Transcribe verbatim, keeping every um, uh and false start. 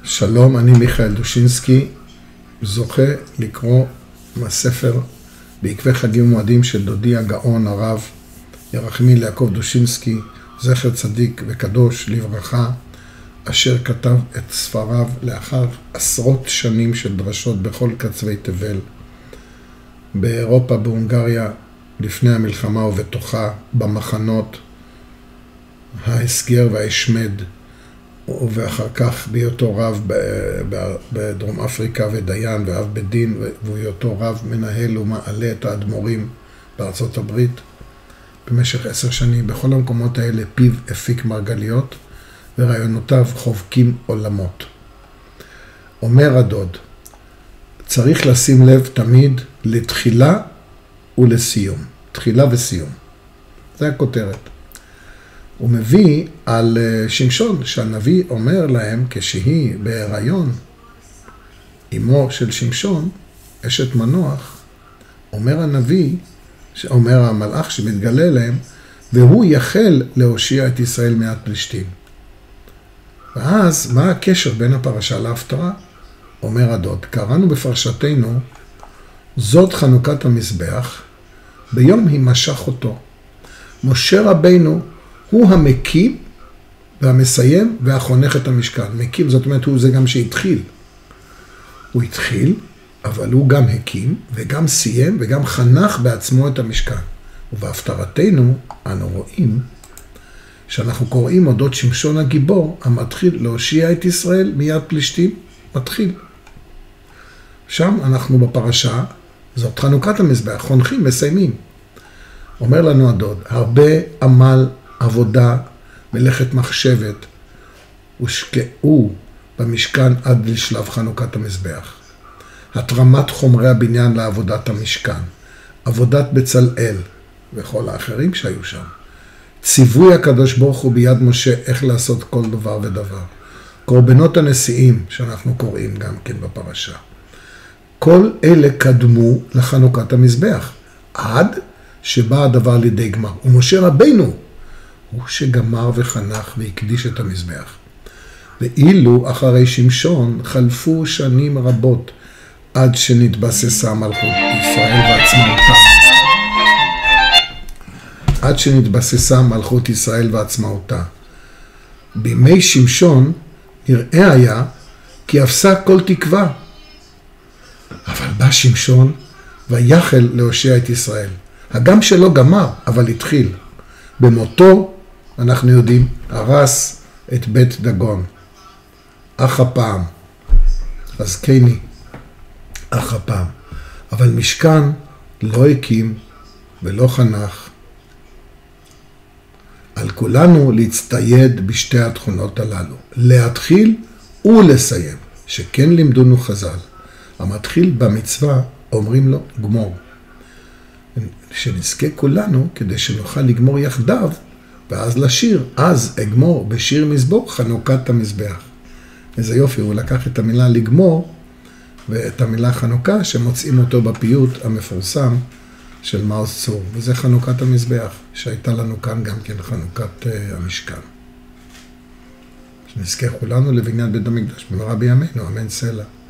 שלום, אני מיכאל דושינסקי, זוכה לקרוא מהספר בעקבי חגים ומועדים של דודי הגאון הרב ירחמיאל יעקב דושינסקי, זכר צדיק וקדוש לברכה, אשר כתב את ספריו לאחר עשרות שנים של דרשות בכל קצווי תבל, באירופה, בהונגריה, לפני המלחמה ובתוכה, במחנות, ההסגר וההשמד, ואחר כך בהיותו רב בדרום אפריקה ודיין ואב בדין, ובהיותו רב מנהל ומעלה את האדמו"רים בארצות הברית. במשך עשר שנים בכל המקומות האלה פיו הפיק מרגליות, ורעיונותיו חובקים עולמות. אומר הדוד, צריך לשים לב תמיד לתחילה ולסיום. תחילה וסיום. זה הכותרת. הוא מביא על שמשון, שהנביא אומר להם כשהיא בהיריון, אמו של שמשון, אשת מנוח, אומר הנביא, אומר המלאך שמתגלה להם, והוא יחל להושיע את ישראל מיד פלישתים. ואז, מה הקשר בין הפרשה להפטרה? אומר הדוד, קראנו בפרשתנו, זאת חנוכת המזבח, ביום הימשך אותו. משה רבינו הוא המקים והמסיים והחונך את המשכן. מקים, זאת אומרת, הוא זה גם שהתחיל. הוא התחיל, אבל הוא גם הקים וגם סיים וגם חנך בעצמו את המשכן. ובהפטרתנו אנו רואים שאנחנו קוראים אודות שמשון הגיבור, המתחיל להושיע את ישראל מיד פלישתים, מתחיל. שם אנחנו בפרשה, זאת חנוכת המזבח, חונכים, מסיימים. אומר לנו הדוד, הרבה עמל, עבודה, מלאכת מחשבת, הושקעו במשכן עד לשלב חנוכת המזבח. התרמת חומרי הבניין לעבודת המשכן, עבודת בצלאל וכל האחרים שהיו שם. ציווי הקדוש ברוך הוא ביד משה איך לעשות כל דבר ודבר. קורבנות הנשיאים שאנחנו קוראים גם כן בפרשה. כל אלה קדמו לחנוכת המזבח, עד שבא הדבר לידי גמר. ומשה רבינו הוא שגמר וחנך והקדיש את המזבח. ואילו אחרי שמשון חלפו שנים רבות עד שנתבססה מלכות ישראל ועצמאותה. עד שנתבססה מלכות ישראל ועצמאותה. בימי שמשון נראה היה כי אפסה כל תקווה. אבל בא שמשון ויחל להושיע את ישראל. הגם שלא גמר, אבל התחיל. במותו, אנחנו יודעים, הרס את בית דגון. אך הפעם, אז קייני, אך הפעם. אבל משכן לא הקים ולא חנך. על כולנו להצטייד בשתי התכונות הללו. להתחיל ולסיים, שכן לימדונו חז"ל. המתחיל במצווה אומרים לו גמור. שנזכה כולנו כדי שנוכל לגמור יחדיו, ואז לשיר, אז אגמור בשיר מזבור חנוכת המזבח. איזה יופי, הוא לקח את המילה לגמור, ואת המילה חנוכה שמוצאים אותו בפיוט המפורסם של מעוז צור. וזה חנוכת המזבח, שהייתה לנו כאן גם כן חנוכת המשכן. שנזכה כולנו לבניין בית המקדש, במהרה בימינו, אמן סלע.